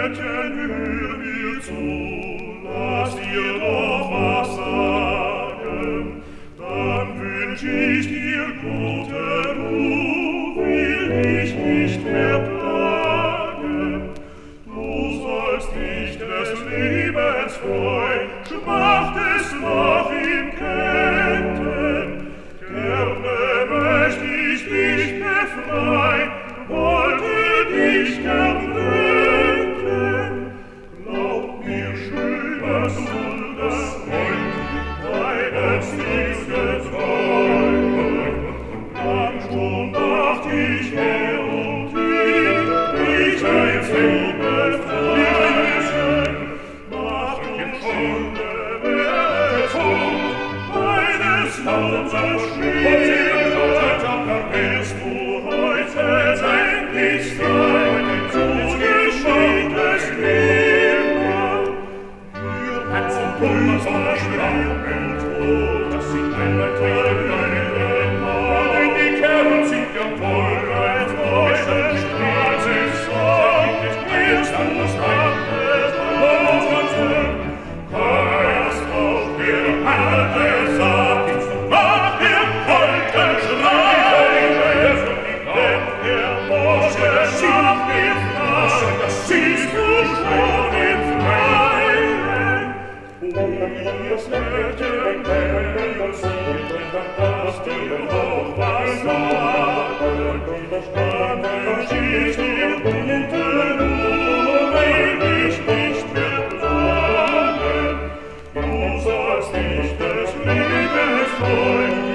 Mädchen, hör mir zu, lass dir doch was sagen, dann wünsch ich dir gute Ruhe, will ich nicht mehr plagen. Du sollst dich des Lebens freuen, Schmacht es noch in Ketten. Gerne möcht ich dich befreien, wollte dich gern retten. Glaub mir, schöner Suldes Freund, deines Lebens Freund. Lang schon dacht ich her und hin, ich ins Leben freuen. Mach du Stunde wäre tot, meines Hauptes Schild. Bist du heute endlich sein, so geschieht es nimmer. Hier hat's und Puls und Schwammen tot, dass sie einmal treten deinen Mann. In die Kerben zieht ihr Wohlrein, Freude, Straße, Sorg, willst du das Landes Losen? Kannst auf der Erde sagt, mach dir heute Schrei. Das siehst du schon im Freien. Ihr Mädchen, wenn sieht, dass dir auch was sagen. Dann wünsch ich dir gute Ruhe, will ich nicht mehr plagen. Du sollst dich des Lebens freuen,